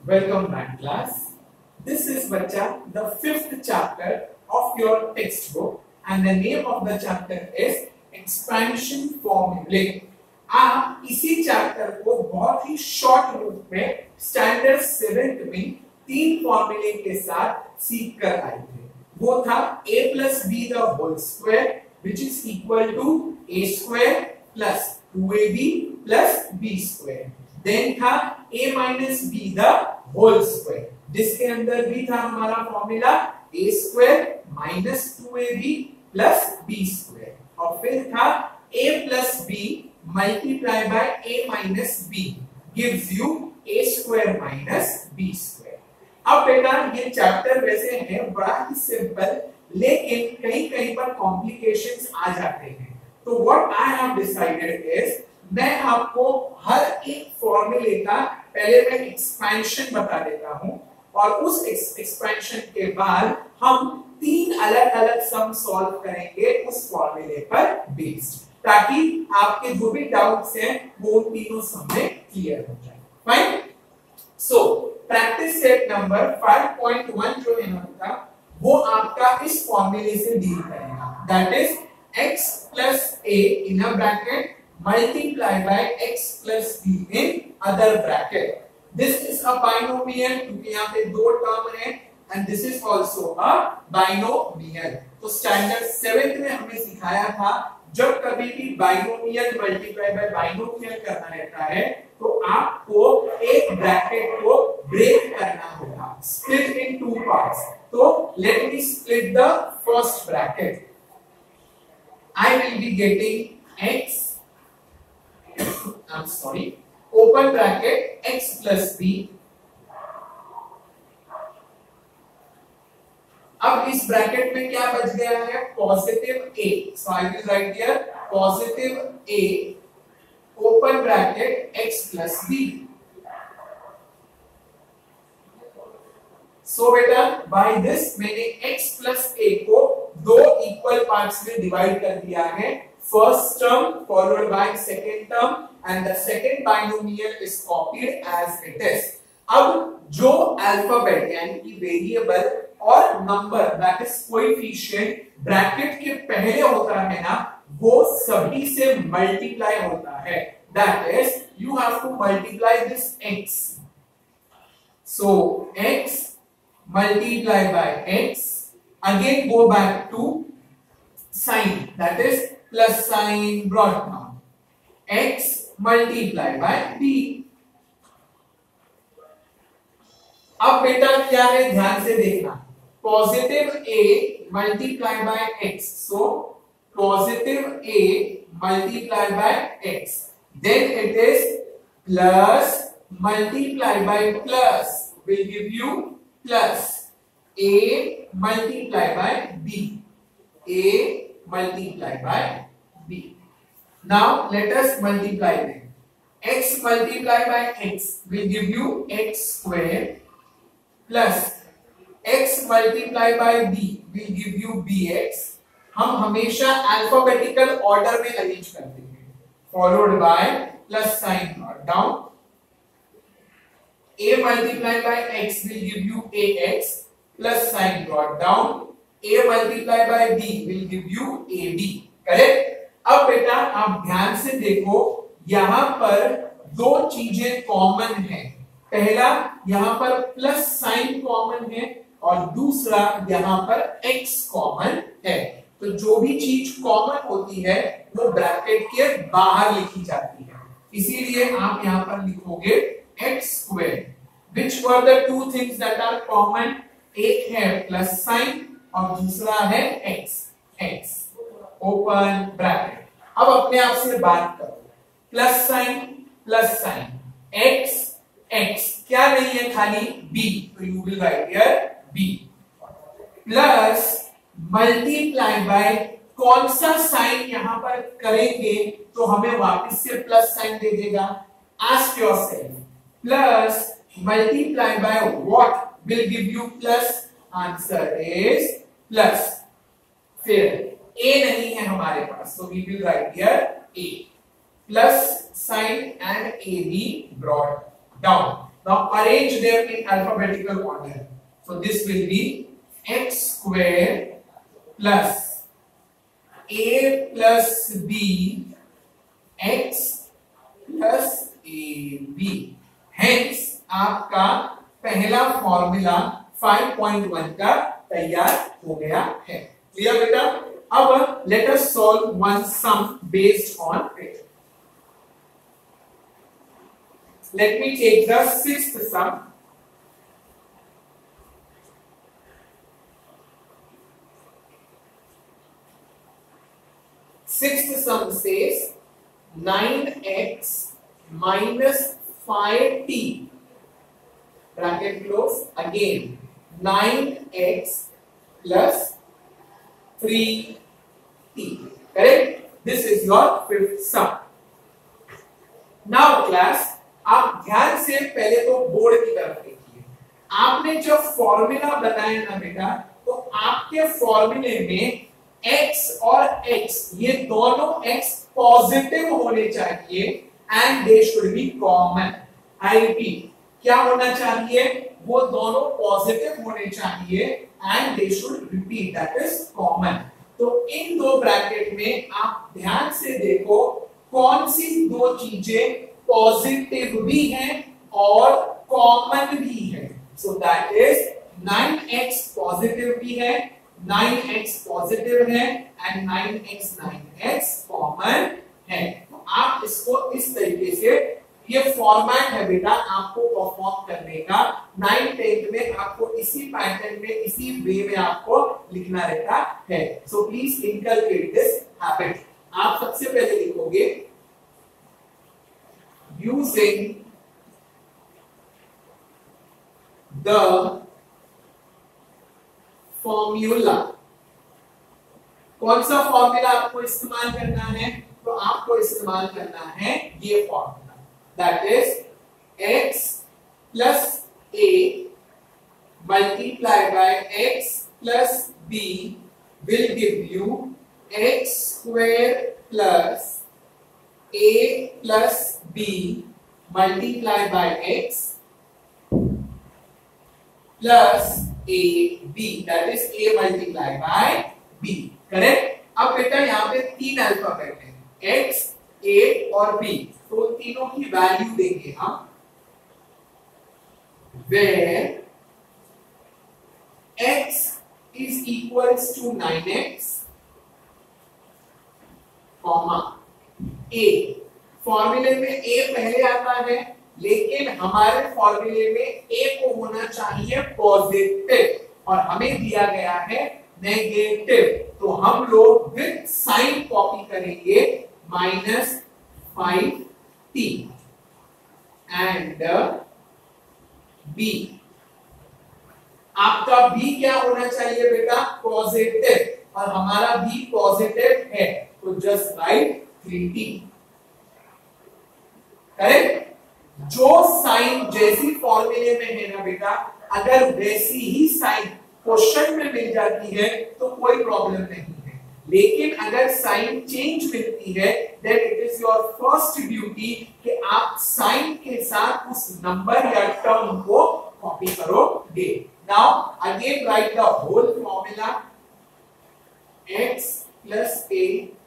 Welcome back class. This is बच्चा the fifth chapter of your textbook and the name of the chapter is expansion formulae. आप इसी chapter को बहुत ही short रूप में standard 7th में 3 फॉर्मूले के साथ सीख कर आए थे। वो था a plus b the whole square which is equal to a square plus 2ab plus b square। Then था a minus b the whole square जिसके अंदर भी था हमारा formula a square minus 2ab plus b square और फिर था a plus b multiply by a minus b gives you a square minus b square। अब बेटा ये चैप्टर वैसे है बड़ा ही सिंपल लेकिन कहीं पर कॉम्प्लिकेशंस आ जाते हैं। तो what I have decided is मैं आपको हर एक फॉर्मूले का पहले मैं एक्सपेंशन बता देता हूं और उस एक्सपेंशन के बाद हम 3 अलग-अलग सम सॉल्व करेंगे उस फॉर्मूले पर बेस्ड ताकि आपके जो भी डाउट्स हैं वो तीनों सम में क्लियर हो जाए। Fine. So practice set number 5.1 जो है आपका वो आपका इस फॉर्मूले से डील करेगा that is x plus a in a bracket multiply by x plus b in other bracket। This is a binomial क्योंकि यहाँ पे 2 टर्म है and this is also a binomial। तो स्टैंडर्ड 7th में हमने सिखाया था जब कभी भी बाइनोमियल मल्टीप्लाई बाय बाइनोमियल करना रहता है तो आपको एक ब्रैकेट को ब्रेक करना होगा, स्प्लिट इन 2 पार्ट्स। तो let me split the first bracket. I will be getting x I'm sorry open bracket x plus b। अब इस ब्रैकेट में क्या बच गया है positive a, so I will write here positive a open bracket x plus b। So बेटा by this मैंने x plus a को 2 इक्वल पार्ट्स में डिवाइड कर दिया है। First term followed by second term and the second binomial is copied as it is. अब जो alphabet यानी कि वेरिएबल और number that is coefficient bracket के पहले होता है ना वो सभी से मल्टीप्लाई होता है that is you have to multiply this x। So x multiply by x again go back to sign that is plus sign brought down x multiply by b। अब बेटा क्या है ध्यान से देखना positive a multiply by x so positive a multiply by x then it is plus multiply by plus will give you plus a multiply by b, a multiply by b। Now let us multiply them। x multiply by x will give you x square plus x multiply by b will give you bx। हम हमेशा alphabetical order में arrange करते हैं followed by plus sign note down. a multiplied by x will give you ax plus sign brought down a multiplied by b will give you ab। Correct. अब बेटा आप ध्यान से देखो यहां पर 2 चीजें कॉमन हैं। पहला यहां पर प्लस साइन कॉमन है और दूसरा यहां पर x कॉमन है। तो जो भी चीज कॉमन होती है वो ब्रैकेट के बाहर लिखी जाती है इसीलिए आप यहां पर लिखोगे x square। Which were the 2 things that are common? एक है प्लस साइन और दूसरा है x ओपन ब्रैकेट। अब अपने आप से बात करो प्लस साइन x क्या नहीं है खाली b तो you will write here b plus multiply by कौन सा साइन यहां पर करेंगे तो हमें वापस से प्लस साइन दे देगा। Ask yourself plus multiply by what will give you plus? Answer is plus। फिर a नहीं है हमारे पास so we will write here a plus sign and ab brought down। Now arrange them in alphabetical order. So this will be x square plus a plus b x plus ab. Hence आपका पहला formula 5.1 का तैयार हो गया है. Clear बेटा? अब let us solve one sum based on it. Let me take the sixth sum. Sixth sum says 9x minus 5t, bracket close, again 9x plus 3t. Correct? This is your fifth sum. Now class, आप ध्यान से पहले तो board की तरफ देखिए. आपने जब फॉर्मूला बनाया ना बेटा, तो आपके फॉर्मूले में x और x, ये दोनों x पॉजिटिव होने चाहिए and they should be common. I repeat, क्या होना चाहिए? वो दोनों पॉजिटिव होने चाहिए and they should repeat, that is common. तो इन दो ब्रैकेट में आप ध्यान से देखो कौन सी दो चीजें पॉजिटिव भी हैं और कॉमन भी है. So that is 9x positive भी है, 9x पॉजिटिव है एंड 9x कॉमन है. तो आप इसको इस तरीके से, ये फॉर्मेट है बेटा आपको परफॉर्म करने का. 9th 10th में आपको इसी पैटर्न में, इसी वे में आपको लिखना रहता है. So please inculcate this habit. आप सबसे पहले लिखोगे using the formula. कौन सा फॉर्मूला आपको इस्तेमाल करना है? तो आपको इस्तेमाल करना है ये formula, that is x plus a multiply by x plus b will give you x square plus a plus b multiplied by x plus ab, that is a multiplied by b. Correct? अब बेटा यहाँ पे तीन alphabet है, x, a और b. तो तीनों की वैल्यू देंगे हम, where x is equals to 9x, comma a. फॉर्मूले में a पहले आता है, लेकिन हमारे फॉर्मूले में a को होना चाहिए पॉजिटिव और हमें दिया गया है नेगेटिव. तो हम लोग विद साइन कॉपी करेंगे -5t एंड b. आपका b क्या होना चाहिए बेटा? पॉजिटिव, और हमारा b पॉजिटिव है, तो जस्ट राइट 3t. करेक्ट? जो साइन जैसी फॉर्मूले में है ना बेटा, अगर वैसी ही साइन क्वेश्चन में मिल जाती है तो कोई प्रॉब्लम नहीं है. लेकिन अगर साइन चेंज मिलती है, then it is your first duty कि आप साइन के साथ उस नंबर या टर्म को कॉपी करोगे. Now again write the whole formula, x plus a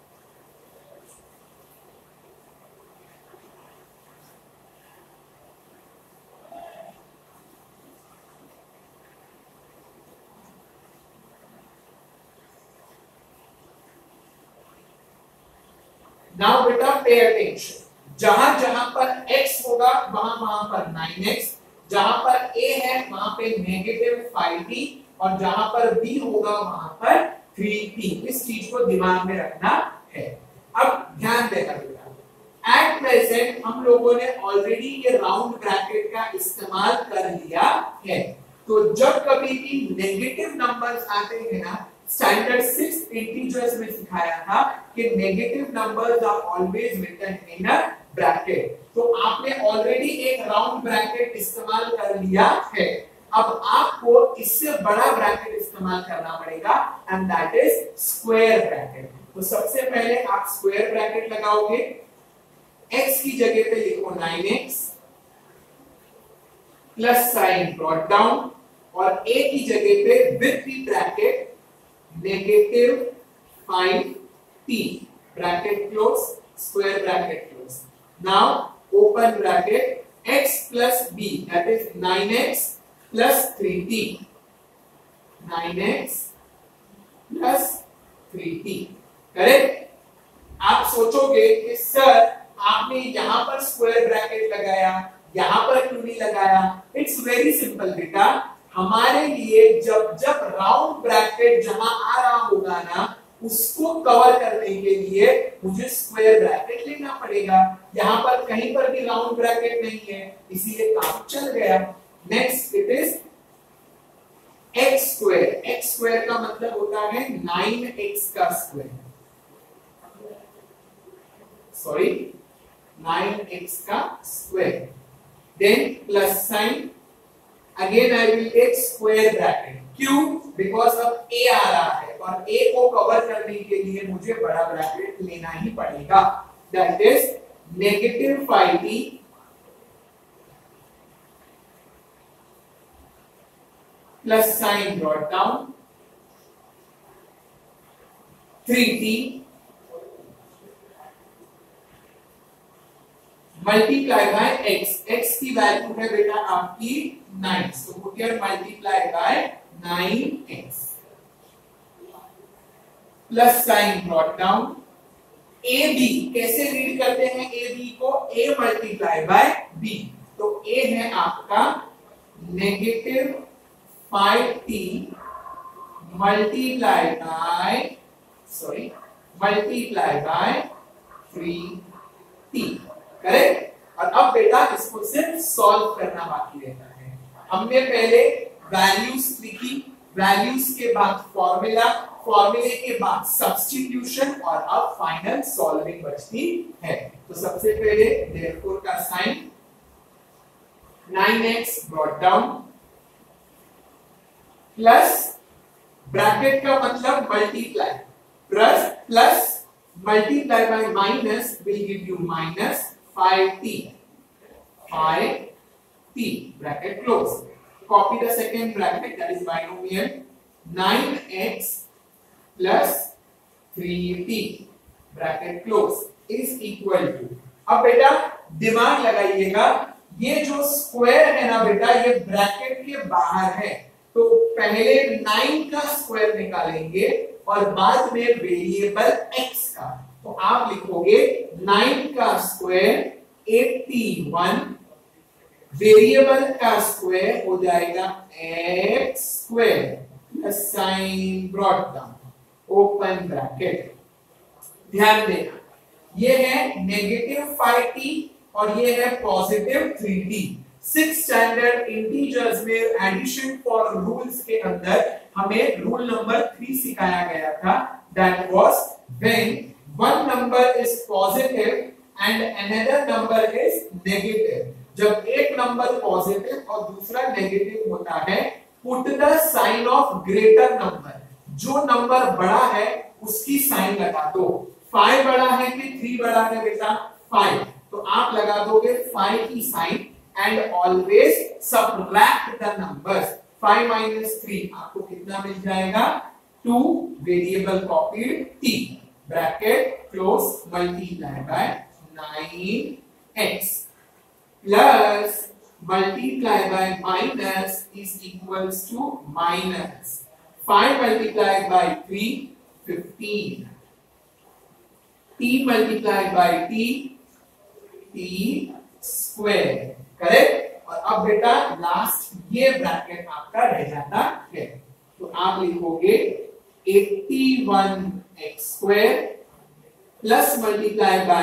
now बेटा पे अटेंशन. जहां जहां पर x होगा वहां वहां पर 9x, जहां पर a है वहां पे -5t और जहां पर b होगा वहां पर 3t. इस चीज को दिमाग में रखना है. अब ध्यान देना बेटा, एट प्रेजेंट हम लोगों ने ऑलरेडी ये राउंड ब्रैकेट का इस्तेमाल कर लिया है. तो जब कभी भी नेगेटिव नंबर्स आते हैं ना, स्टैंडर्ड 6 इंटीजर्स में सिखाया था कि negative numbers are always written in a bracket. तो आपने ऑलरेडी एक राउंड ब्रैकेट इस्तेमाल कर लिया है. अब आपको इससे बड़ा ब्रैकेट इस्तेमाल करना पड़ेगा and that is square bracket. तो सबसे पहले आप स्क्वायर ब्रैकेट लगाओगे. x की जगह पे लिखो 9x plus sign brought down और a की जगह पे with the bracket negative 5t bracket close square bracket close. Now open bracket x plus b that is 9x plus 3t 9x plus 3t correct. आप सोचोगे कि sir आपने यहां पर स्क्वायर ब्रैकेट लगाया यहां पर क्यों नहीं लगाया. इट्स वेरी सिंपल बेटा. हमारे लिए जब जब राउंड ब्रैकेट जहां आ रहा होगा ना उसको कवर करने के लिए मुझे स्क्वायर ब्रैकेट लेना पड़ेगा. यहां पर कहीं पर भी राउंड ब्रैकेट नहीं है इसीलिए काम चल गया. Next it is x square. x square का मतलब होता है 9x का स्क्वायर. सॉरी 9x का square. Then plus sign. Again I will take square bracket. क्यों? बिकॉज अब a आ रहा है और a को कवर करने के लिए मुझे बड़ा ब्रैकेट लेना ही पड़ेगा. That is negative 5t plus sign brought down 3t multiply by x. x की वैल्यू है बेटा आपकी 9. So put here multiply by 9x plus sign brought down. ab कैसे रीड करते हैं ab को? a multiply by b. तो a है आपका negative 5t multiply by 3t. Correct. और अब बेटा इसको सिर्फ सॉल्व करना बाकी रहता है. हमने पहले वैल्यूज लिखी, वैल्यूज के बाद फॉर्मूला, फॉर्मूले के बाद सब्स्टिट्यूशन और अब फाइनल सॉल्विंग बचती है. तो सबसे पहले देयरफॉर का sign 9x brought down plus bracket का मतलब multiply plus multiply by minus will give you minus 5t bracket close. Copy the second bracket that is binomial 9x plus 3t bracket close is equal to. अब बेटा दिमाग लगाइएगा, ये जो square है ना बेटा ये ब्रैकेट के बाहर है तो पहले 9 का स्क्वायर निकालेंगे और बाद में वेरिएबल x का. तो आप लिखोगे 9 का स्क्वायर 81 वेरिएबल का स्क्वायर हो जाएगा x square plus sign brought down open bracket. ध्यान देना ये है नेगेटिव 5t और ये है पॉजिटिव 3t. 6 स्टैंडर्ड इंटीजर्स में एडिशन फॉर रूल्स के अंदर हमें रूल नंबर 3 सिखाया गया था. That was when one number is positive and another number is negative. जब एक नंबर पॉजिटिव और दूसरा नेगेटिव होता है put the sign of greater number. जो नंबर बड़ा है उसकी साइन लगा दो. 5 बड़ा है कि 3 बड़ा है बेटा? 5. तो आप लगा दोगे 5 की sign and always subtract the numbers. 5 minus 3 आपको कितना मिल जाएगा? 2 variable copied t bracket close multiply by 9x plus multiply by minus is equals to minus 5 multiplied by 3 15 t multiplied by t square. Correct. और अब बेटा last ये bracket आपका रह जाता है तो आप लिखोगे 81x square plus multiply by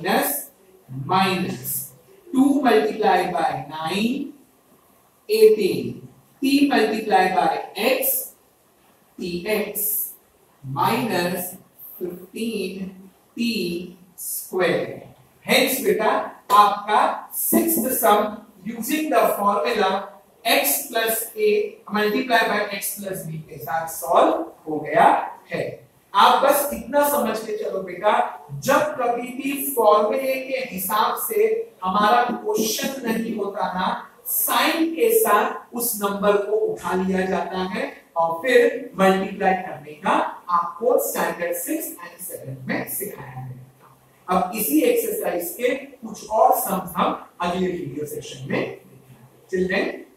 minus 2 multiply by 9 18 t multiply by x tx minus 15 t square. Hence बेटा आपका 6th sum using the formula x plus a multiply by x plus b के साथ सॉल्व हो गया है. आप बस इतना समझ के चलो बेटा, जब कभी भी फॉर्मूले के हिसाब से हमारा क्वेश्चन नहीं होता ना, साइन के साथ उस नंबर को उठा लिया जाता है और फिर मल्टीप्लाई करने का आपको स्टैंडर्ड 6 एंड 7 में सिखाया गया। अब इसी एक्सरसाइज के कुछ और सम्स हम अगले वीडियो सेशन में देखेंगे। Till then